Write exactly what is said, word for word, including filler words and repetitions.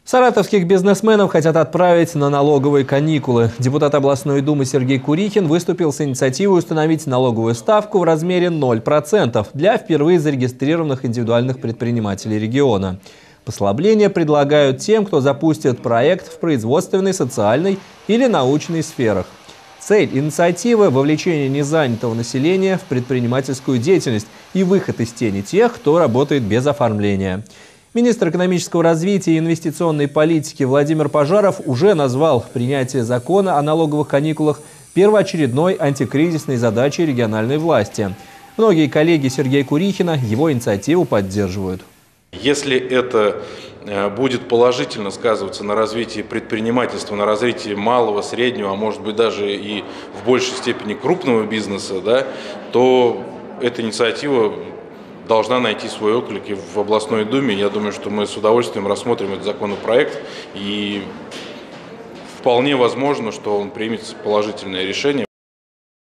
Саратовских бизнесменов хотят отправить на налоговые каникулы. Депутат областной думы Сергей Курихин выступил с инициативой установить налоговую ставку в размере ноль процентов для впервые зарегистрированных индивидуальных предпринимателей региона. Послабления предлагают тем, кто запустит проект в производственной, социальной или научной сферах. Цель инициативы – вовлечение незанятого населения в предпринимательскую деятельность и выход из тени тех, кто работает без оформления. Министр экономического развития и инвестиционной политики Владимир Пожаров уже назвал принятие закона о налоговых каникулах первоочередной антикризисной задачей региональной власти. Многие коллеги Сергея Курихина его инициативу поддерживают. Если это будет положительно сказываться на развитии предпринимательства, на развитии малого, среднего, а может быть даже и в большей степени крупного бизнеса, да, то эта инициатива должна найти свой отклик и в областной думе. Я думаю, что мы с удовольствием рассмотрим этот законопроект, и вполне возможно, что он примет положительное решение.